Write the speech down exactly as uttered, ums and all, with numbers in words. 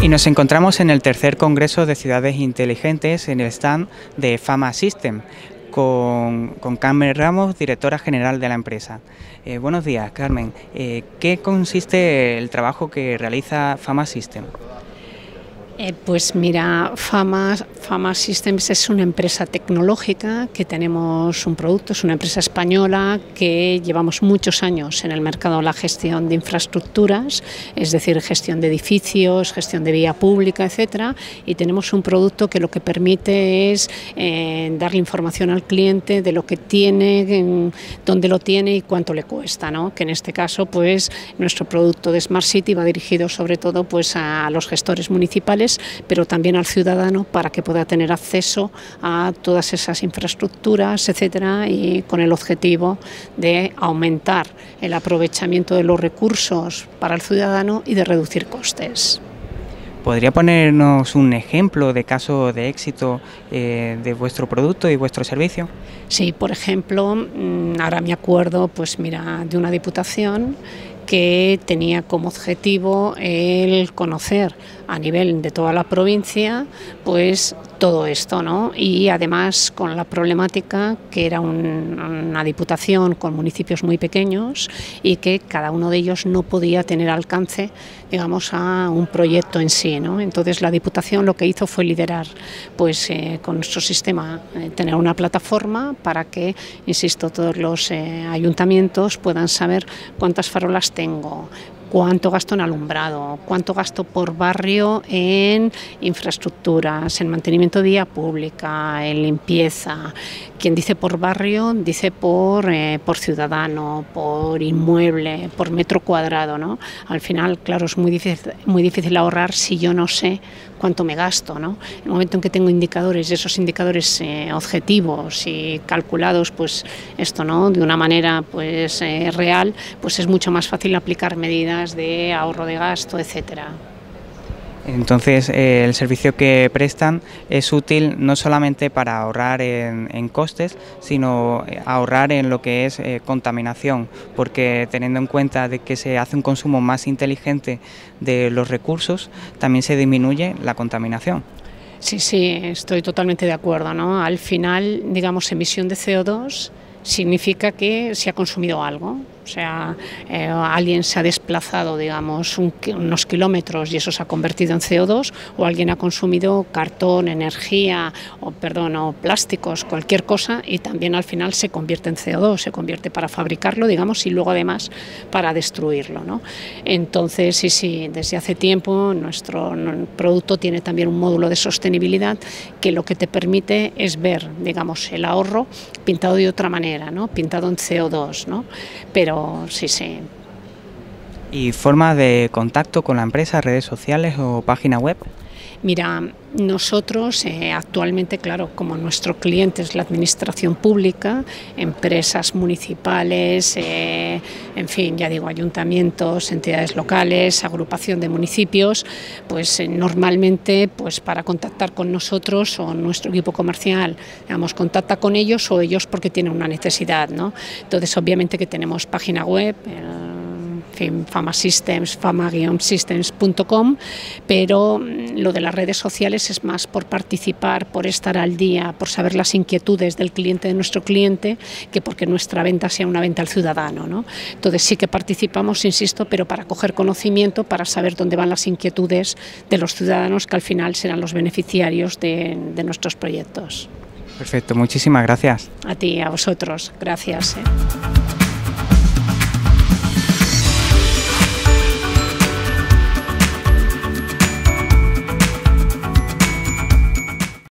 Y nos encontramos en el tercer Congreso de Ciudades Inteligentes en el stand de Fama System con, con Carmen Ramos, directora general de la empresa. Eh, buenos días, Carmen. Eh, ¿Qué consiste el trabajo que realiza Fama System? Eh, pues mira, Fama, Fama Systems es una empresa tecnológica que tenemos un producto, es una empresa española que llevamos muchos años en el mercado de la gestión de infraestructuras, es decir, gestión de edificios, gestión de vía pública, etcétera, y tenemos un producto que lo que permite es eh, darle información al cliente de lo que tiene, en, dónde lo tiene y cuánto le cuesta, ¿no? Que en este caso, pues, nuestro producto de Smart City va dirigido sobre todo pues, a los gestores municipales, pero también al ciudadano para que pueda tener acceso a todas esas infraestructuras, etcétera, y con el objetivo de aumentar el aprovechamiento de los recursos para el ciudadano y de reducir costes. ¿Podría ponernos un ejemplo de caso de éxito eh, de vuestro producto y vuestro servicio? Sí, por ejemplo, ahora me acuerdo, pues mira, de una diputación que tenía como objetivo el conocer a nivel de toda la provincia pues todo esto, ¿no? Y además con la problemática que era un, una diputación con municipios muy pequeños y que cada uno de ellos no podía tener alcance, digamos, a un proyecto en sí, ¿no? Entonces la diputación lo que hizo fue liderar pues eh, con nuestro sistema, eh, tener una plataforma para que, insisto, todos los eh, ayuntamientos puedan saber cuántas farolas tengo, cuánto gasto en alumbrado, cuánto gasto por barrio en infraestructuras, en mantenimiento de vía pública, en limpieza. Quien dice por barrio, dice por, eh, por ciudadano, por inmueble, por metro cuadrado, ¿no? Al final, claro, es muy difícil, muy difícil ahorrar si yo no sé cuánto me gasto, ¿no? En el momento en que tengo indicadores, y esos indicadores eh, objetivos y calculados, pues esto, ¿no? De una manera pues eh, real, pues es mucho más fácil aplicar medidas de ahorro de gasto, etcétera. Entonces, eh, el servicio que prestan es útil no solamente para ahorrar en, en costes, sino ahorrar en lo que es eh, contaminación, porque teniendo en cuenta de que se hace un consumo más inteligente de los recursos, también se disminuye la contaminación. Sí, sí, estoy totalmente de acuerdo, ¿no? Al final, digamos, emisión de C O dos significa que se ha consumido algo. O sea, eh, alguien se ha desplazado, digamos, un, unos kilómetros y eso se ha convertido en C O dos, o alguien ha consumido cartón, energía, o perdón, o plásticos, cualquier cosa, y también al final se convierte en C O dos, se convierte para fabricarlo, digamos, y luego además para destruirlo, ¿no? Entonces, sí, sí, desde hace tiempo nuestro producto tiene también un módulo de sostenibilidad que lo que te permite es ver, digamos, el ahorro pintado de otra manera, ¿no? Pintado en C O dos, ¿no? Pero sí, sí. ¿Y forma de contacto con la empresa, redes sociales o página web? Mira, nosotros eh, actualmente, claro, como nuestro cliente es la administración pública, empresas municipales, eh, en fin, ya digo, ayuntamientos, entidades locales, agrupación de municipios, pues eh, normalmente pues para contactar con nosotros o nuestro equipo comercial, digamos, contacta con ellos o ellos porque tienen una necesidad, ¿no? Entonces, obviamente que tenemos página web, eh, Fama Systems, fama guion systems punto com, pero lo de las redes sociales es más por participar, por estar al día, por saber las inquietudes del cliente de nuestro cliente, que porque nuestra venta sea una venta al ciudadano, ¿no? Entonces sí que participamos, insisto, pero para coger conocimiento, para saber dónde van las inquietudes de los ciudadanos, que al final serán los beneficiarios de, de nuestros proyectos. Perfecto, muchísimas gracias. A ti, a vosotros, gracias. ¿eh?